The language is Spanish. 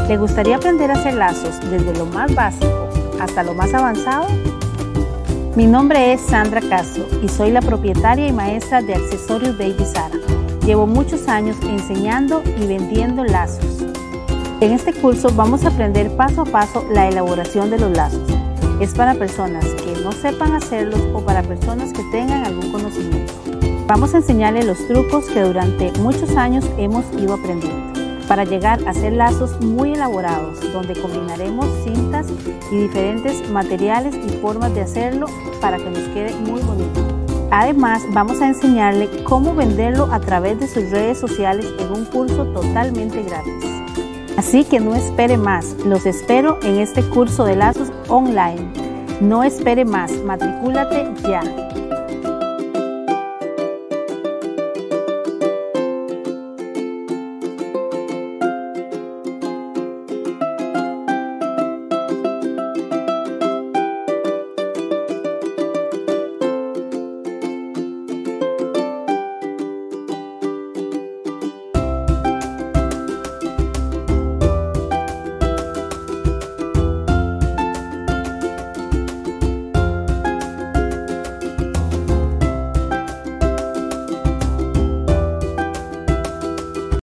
¿Le gustaría aprender a hacer lazos desde lo más básico hasta lo más avanzado? Mi nombre es Sandra Castro y soy la propietaria y maestra de Accesorios Baby Sara. Llevo muchos años enseñando y vendiendo lazos. En este curso vamos a aprender paso a paso la elaboración de los lazos. Es para personas que no sepan hacerlos o para personas que tengan algún conocimiento. Vamos a enseñarles los trucos que durante muchos años hemos ido aprendiendo para llegar a hacer lazos muy elaborados, donde combinaremos cintas y diferentes materiales y formas de hacerlo para que nos quede muy bonito. Además, vamos a enseñarle cómo venderlo a través de sus redes sociales en un curso totalmente gratis. Así que no espere más, los espero en este curso de lazos online. No espere más, matricúlate ya.